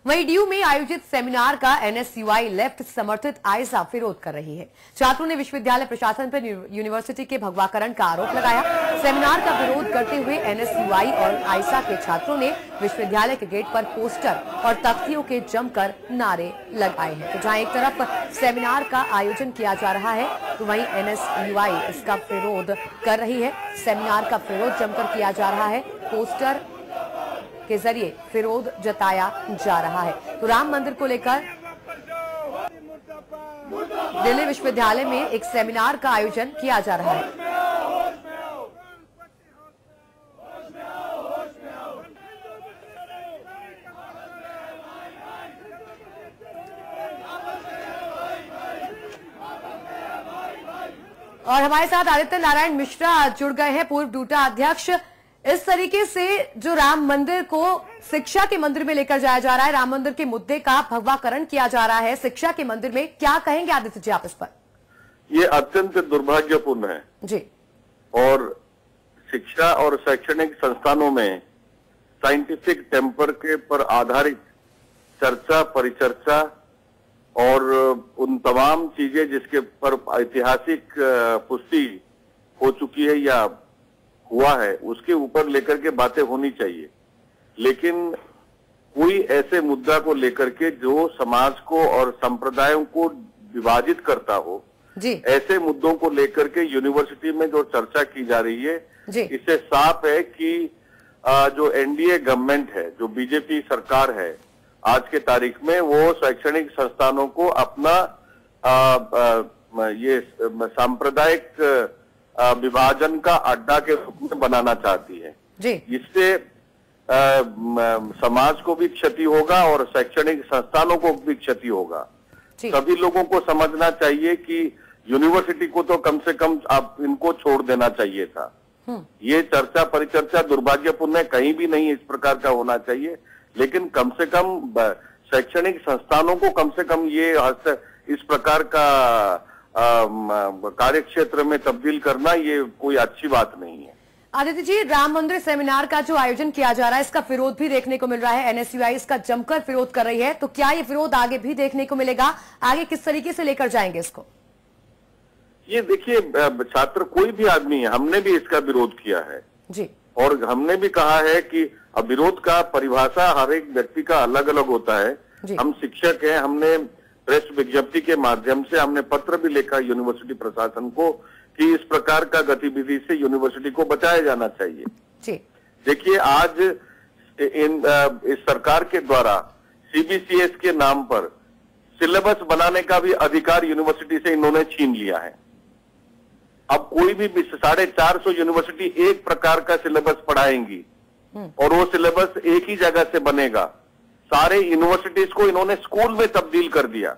वहीं डीयू में आयोजित सेमिनार का एनएसयूआई लेफ्ट समर्थित आयसा विरोध कर रही है। छात्रों ने विश्वविद्यालय प्रशासन पर यूनिवर्सिटी के भगवाकरण का आरोप लगाया। सेमिनार का विरोध करते हुए एनएसयूआई और आयसा के छात्रों ने विश्वविद्यालय के गेट पर पोस्टर और तख्तियों के जमकर नारे लगाए हैं। तो जहां एक तरफ सेमिनार का आयोजन किया जा रहा है तो वहीं एनएसयूआई इसका विरोध कर रही है। सेमिनार का विरोध जमकर किया जा रहा है, पोस्टर के जरिए विरोध जताया जा रहा है। तो राम मंदिर को लेकर दिल्ली विश्वविद्यालय में एक सेमिनार का आयोजन किया जा रहा है। और हमारे साथ आदित्य नारायण मिश्रा जुड़ गए हैं, पूर्व डूटा अध्यक्ष। इस तरीके से जो राम मंदिर को शिक्षा के मंदिर में लेकर जाया जा रहा है, राम मंदिर के मुद्दे का भगवाकरण किया जा रहा है शिक्षा के मंदिर में, क्या कहेंगे आदित्य जी आप इस पर? ये अत्यंत दुर्भाग्यपूर्ण है जी। और शिक्षा और शैक्षणिक संस्थानों में साइंटिफिक टेम्पर के पर आधारित चर्चा, परिचर्चा और उन तमाम चीजें जिसके पर ऐतिहासिक पुष्टि हो चुकी है या हुआ है, उसके ऊपर लेकर के बातें होनी चाहिए। लेकिन कोई ऐसे मुद्दा को लेकर के जो समाज को और संप्रदायों को विभाजित करता हो जी, ऐसे मुद्दों को लेकर के यूनिवर्सिटी में जो चर्चा की जा रही है, इससे साफ है कि जो एनडीए गवर्नमेंट है, जो बीजेपी सरकार है आज के तारीख में, वो शैक्षणिक संस्थानों को अपना ये सांप्रदायिक विभाजन का अड्डा के रूप में बनाना चाहती है जी। इससे समाज को भी क्षति होगा और शैक्षणिक संस्थानों को भी क्षति होगा। सभी लोगों को समझना चाहिए कि यूनिवर्सिटी को तो कम से कम आप इनको छोड़ देना चाहिए था। ये चर्चा परिचर्चा दुर्भाग्यपूर्ण है, कहीं भी नहीं इस प्रकार का होना चाहिए। लेकिन कम से कम शैक्षणिक संस्थानों को कम से कम ये इस प्रकार का कार्य क्षेत्र में तब्दील करना ये कोई अच्छी बात नहीं है। आदित्य जी, राम मंदिर सेमिनार का जो आयोजन किया जा रहा है इसका विरोध भी देखने को मिल रहा है, एनएसयूआई इसका जमकर विरोध कर रही है, तो क्या ये विरोध आगे भी देखने को मिलेगा? आगे किस तरीके से लेकर जाएंगे इसको? ये देखिए, छात्र कोई भी आदमी है, हमने भी इसका विरोध किया है जी, और हमने भी कहा है कि विरोध का परिभाषा हर एक व्यक्ति का अलग अलग होता है। हम शिक्षक हैं, हमने प्रेस विज्ञप्ति के माध्यम से हमने पत्र भी लिखा यूनिवर्सिटी प्रशासन को कि इस प्रकार का गतिविधि से यूनिवर्सिटी को बचाया जाना चाहिए जी। देखिए, आज इस सरकार के द्वारा सीबीसीएस के नाम पर सिलेबस बनाने का भी अधिकार यूनिवर्सिटी से इन्होंने छीन लिया है। अब कोई भी 450 यूनिवर्सिटी एक प्रकार का सिलेबस पढ़ाएंगी और वो सिलेबस एक ही जगह से बनेगा। सारे यूनिवर्सिटीज को इन्होंने स्कूल में तब्दील कर दिया।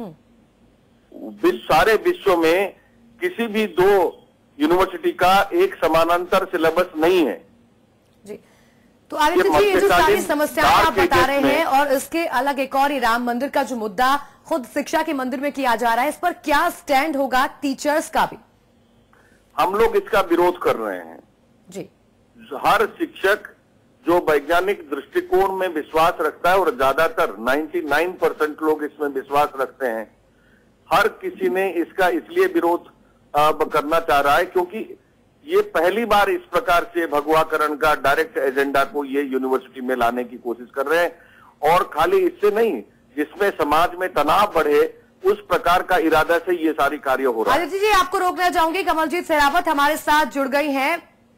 सारे विश्व में किसी भी दो यूनिवर्सिटी का एक समानांतर सिलेबस नहीं है जी। तो आदित्य जी, ये जो सारी समस्याएं आप बता रहे हैं और इसके अलग एक और राम मंदिर का जो मुद्दा खुद शिक्षा के मंदिर में किया जा रहा है, इस पर क्या स्टैंड होगा टीचर्स का भी? हम लोग इसका विरोध कर रहे हैं जी। हर शिक्षक जो वैज्ञानिक दृष्टिकोण में विश्वास रखता है और ज्यादातर 99% लोग इसमें विश्वास रखते हैं, हर किसी ने इसका इसलिए विरोध करना चाह रहा है क्योंकि ये पहली बार इस प्रकार से भगवाकरण का डायरेक्ट एजेंडा को ये यूनिवर्सिटी में लाने की कोशिश कर रहे हैं। और खाली इससे नहीं, जिसमें समाज में तनाव बढ़े उस प्रकार का इरादा से ये सारी कार्य हो रहा है। आदित्य जी, आपको रोकना चाहूंगी, कमलजीत शेरावत हमारे साथ जुड़ गई हैं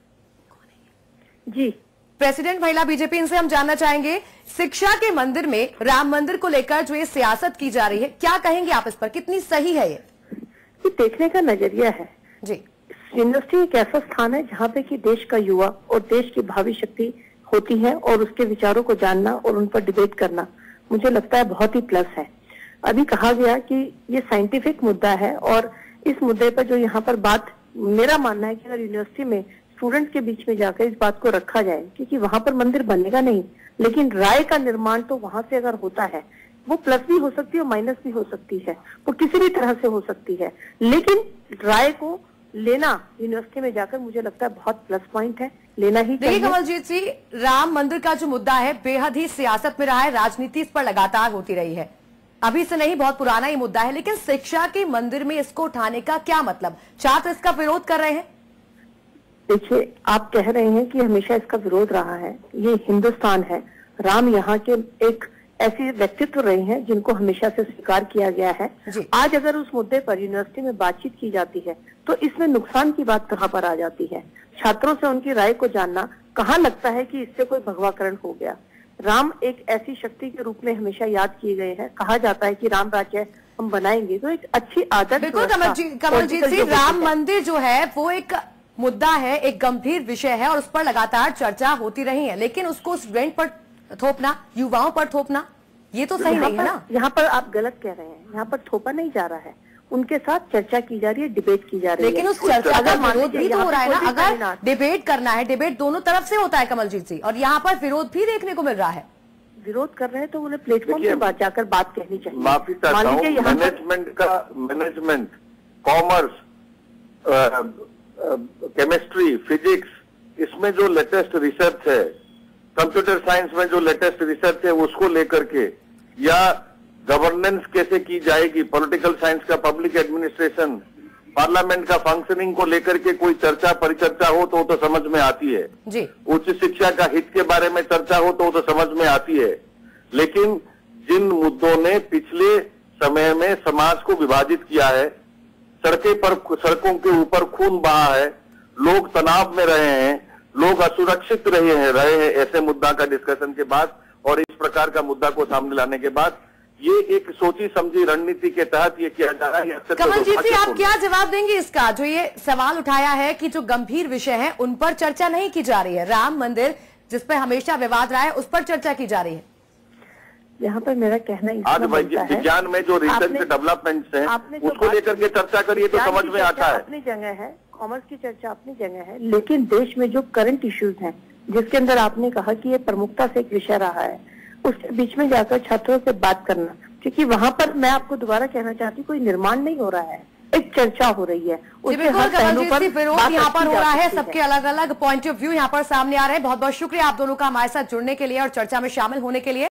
जी, प्रेसिडेंट महिला बीजेपी। इनसे हम जानना चाहेंगे, शिक्षा के मंदिर में राम मंदिर को लेकर जो ये सियासत की जा रही है, क्या कहेंगे आप इस पर? कितनी सही है ये देखने का नजरिया है जी। यूनिवर्सिटी एक ऐसा स्थान है जहाँ पे कि देश का युवा और देश की भावी शक्ति होती है और उसके विचारों को जानना और उन पर डिबेट करना मुझे लगता है बहुत ही प्लस है। अभी कहा गया कि ये साइंटिफिक मुद्दा है और इस मुद्दे पर जो यहाँ पर बात, मेरा मानना है कि अगर यूनिवर्सिटी में स्टूडेंट्स के बीच में जाकर इस बात को रखा जाए, क्योंकि वहां पर मंदिर बनेगा नहीं, लेकिन राय का निर्माण तो वहां से अगर होता है, वो प्लस भी हो सकती है और माइनस भी हो सकती है, वो किसी भी तरह से हो सकती है, लेकिन राय को लेना यूनिवर्सिटी में जाकर मुझे लगता है बहुत प्लस पॉइंट है, लेना ही देखिए चाहिए। कमलजीत जी, राम मंदिर का जो मुद्दा है बेहद ही सियासत में रहा है, राजनीति इस पर लगातार होती रही है, अभी से नहीं, बहुत पुराना ये मुद्दा है। लेकिन शिक्षा के मंदिर में इसको उठाने का क्या मतलब? छात्र इसका विरोध कर रहे हैं। देखिए, आप कह रहे हैं कि हमेशा इसका विरोध रहा है, ये हिंदुस्तान है, राम यहाँ के एक ऐसे व्यक्तित्व रहे हैं जिनको हमेशा से स्वीकार किया गया है। आज अगर उस मुद्दे पर यूनिवर्सिटी में बातचीत की जाती है तो इसमें नुकसान की बात कहाँ पर आ जाती है? छात्रों से उनकी राय को जानना, कहाँ लगता है कि इससे कोई भगवाकरण हो गया? राम एक ऐसी शक्ति के रूप में हमेशा याद किए गए हैं, कहा जाता है कि राम राज्य हम बनाएंगे, तो एक अच्छी आदत। बिल्कुल कमलजीत जी, राम मंदिर जो है वो एक मुद्दा है, एक गंभीर विषय है और उस पर लगातार चर्चा होती रही है, लेकिन उसको स्टूडेंट पर थोपना, युवाओं पर थोपना, ये तो सही नहीं है ना। यहाँ पर आप गलत कह रहे हैं, यहाँ पर थोपा नहीं जा रहा है, उनके साथ चर्चा की जा रही है, डिबेट की जा रही है। लेकिन उस चर्चा का विरोध भी तो हो रहा है ना। अगर डिबेट करना है, डिबेट दोनों तरफ से होता है कमलजीत जी, और यहाँ पर विरोध भी देखने को मिल रहा है। विरोध कर रहे हैं तो उन्हें प्लेटफॉर्म पर जाकर बात कहनी चाहिए। माफी चाहता हूँ, मैनेजमेंट, कॉमर्स, केमिस्ट्री, फिजिक्स, इसमें जो लेटेस्ट रिसर्च है, कंप्यूटर साइंस में जो लेटेस्ट रिसर्च है उसको लेकर के, या गवर्नेंस कैसे की जाएगी, पॉलिटिकल साइंस का, पब्लिक एडमिनिस्ट्रेशन, पार्लियामेंट का फंक्शनिंग को लेकर के कोई चर्चा परिचर्चा हो तो वो तो समझ में आती है जी। उच्च शिक्षा का हित के बारे में चर्चा हो तो वो तो समझ में आती है। लेकिन जिन मुद्दों ने पिछले समय में समाज को विभाजित किया है, सड़कों के ऊपर खून बहा है, लोग तनाव में रहे हैं, लोग असुरक्षित रहे हैं, ऐसे मुद्दा का डिस्कशन के बाद और इस प्रकार का मुद्दा को सामने लाने के बाद ये एक सोची समझी रणनीति के तहत ये किया जा रहा है। कमलजीत जी, आप क्या जवाब देंगे इसका, जो ये सवाल उठाया है कि जो गंभीर विषय है उन पर चर्चा नहीं की जा रही है, राम मंदिर जिस पर हमेशा विवाद रहा है उस पर चर्चा की जा रही है? यहाँ पर मेरा कहना आज विज्ञान में जो रिसर्च डेवलपमेंट्स हैं उसको लेकर के चर्चा करिए तो समझ में आता है। अपनी जगह है, कॉमर्स की चर्चा अपनी जगह है, लेकिन देश में जो करंट इश्यूज हैं जिसके अंदर आपने कहा कि ये प्रमुखता से एक विषय रहा है, उसके बीच में जाकर छात्रों से बात करना, क्योंकि वहां पर मैं आपको दोबारा कहना चाहती हूँ कोई निर्माण नहीं हो रहा है, एक चर्चा हो रही है। विरोध यहाँ पर हो रहा है, सबके अलग अलग पॉइंट ऑफ व्यू यहाँ पर सामने आ रहे हैं। बहुत बहुत शुक्रिया आप दोनों का हमारे साथ जुड़ने के लिए और चर्चा में शामिल होने के लिए।